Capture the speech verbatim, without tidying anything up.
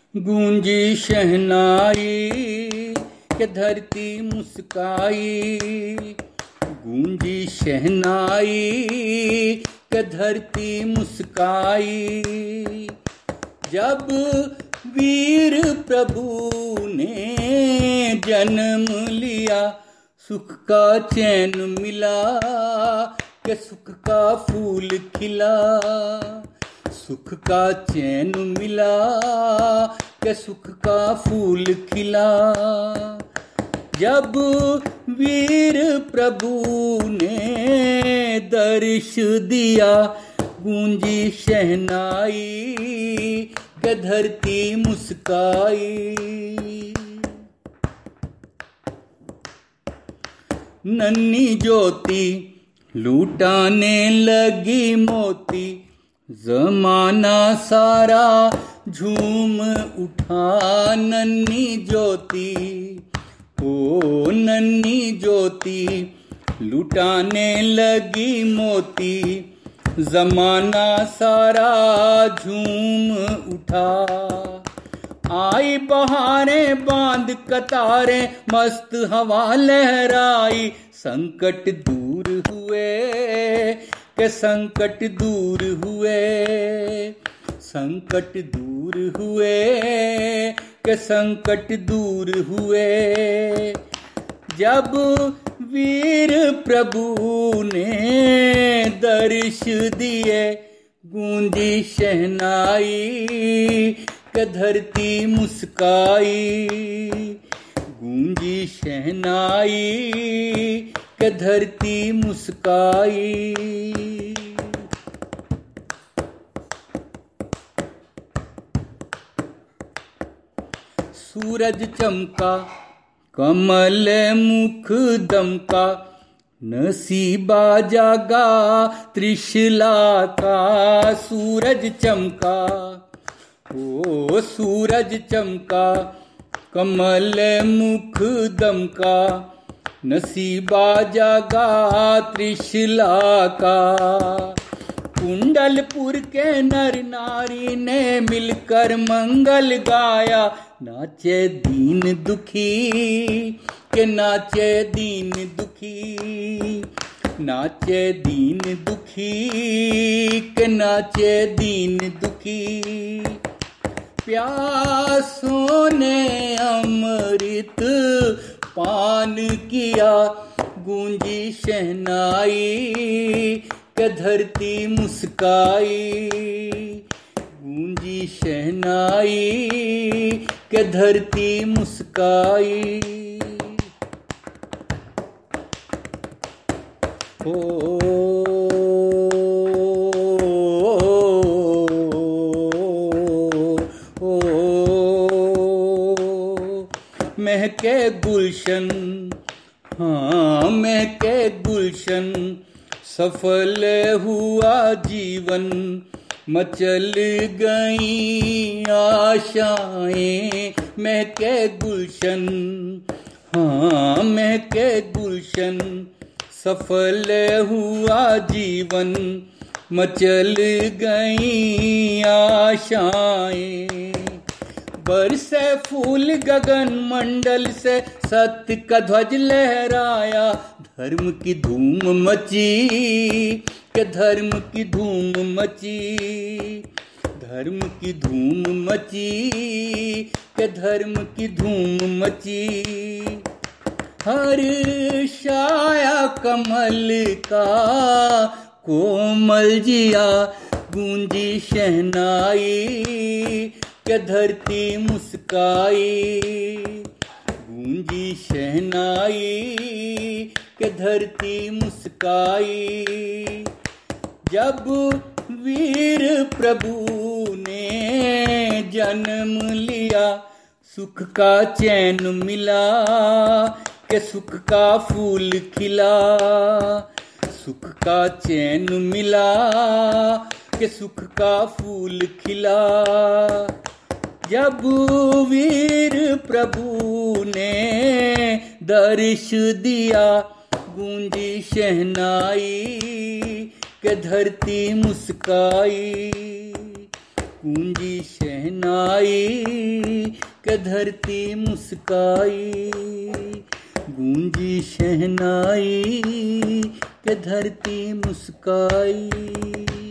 गूंजी शहनाई के धरती मुस्काई, गूंजी शहनाई के धरती मुस्काई। जब वीर प्रभु ने जन्म लिया, सुख का चैन मिला के सुख का फूल खिला, सुख का चैन मिला के सुख का फूल खिला। जब वीर प्रभु ने दर्श दिया, गूंजी शहनाई के धरती मुस्काई। नन्ही ज्योति लूटाने लगी मोती, जमाना सारा झूम उठा। नन्ही ज्योति ओ नन्ही ज्योति लुटाने लगी मोती, जमाना सारा झूम उठा। आई बहारें बांध कतारें, मस्त हवा लहराई। संकट दूर हुए के संकट दूर हुए, संकट दूर हुए के संकट दूर हुए। जब वीर प्रभु ने दर्श दिए, गूंजी शहनाई के धरती मुस्काई, गूंजी शहनाई के धरती मुस्काई। सूरज चमका कमल मुख दमका, नसीबा जागा त्रिशला का। सूरज चमका ओ सूरज चमका, कमल मुख दमका, नसीबा जागा त्रिशला का। कुंडलपुर के नर नारी ने मिलकर मंगल गाया, नाचे दीन दुखी के नाचे दीन दुखी, नाचे दीन दुखी के नाचे दीन दुखी। प्यासों ने अमृत पान किया, गूंजी शहनाई के धरती मुस्काई, गूंजी शहनाई के धरती मुस्काई। ओ, ओ, ओ, महके गुलशन, हाँ महके गुलशन, सफल हुआ जीवन, मचल गई आशाएं। महके गुलशन, हाँ महके गुलशन, सफल हुआ जीवन, मचल गई आशाएं। बरसे फूल गगन मंडल से, सत्य का ध्वज लहराया। धर्म की धूम मची के धर्म की धूम मची, धर्म की धूम मची के धर्म की धूम मची। हर छाया कमल का कोमल जिया, गूंजी शहनाई के धरती मुस्काई, गूंजी शहनाई के धरती मुस्काई। जब वीर प्रभु ने जन्म लिया, सुख का चैन मिला के सुख का फूल खिला, सुख का चैन मिला के सुख का फूल खिला। जब वीर प्रभु ने दर्श दिया, गूंजी शहनाई के धरती मुस्काई, गूंजी शहनाई के धरती मुस्काई, गूंजी शहनाई के धरती मुस्काई।